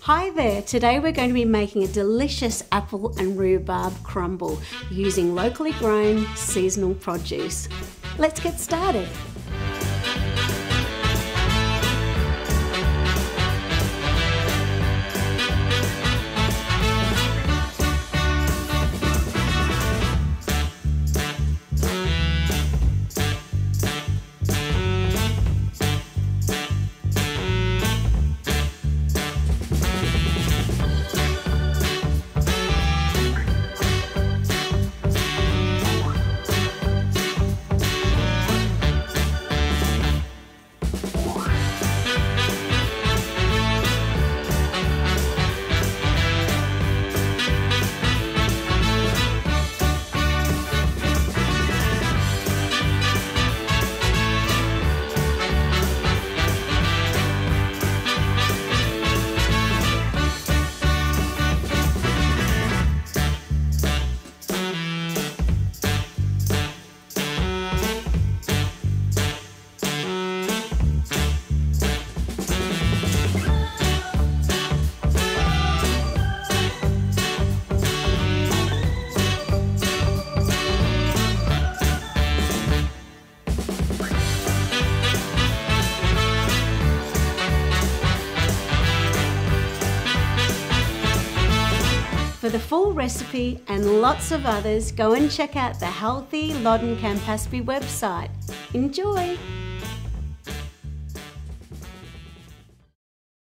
Hi there, today we're going to be making a delicious apple and rhubarb crumble using locally grown seasonal produce. Let's get started. For the full recipe and lots of others, go and check out the Healthy Loddon Campaspe website. Enjoy!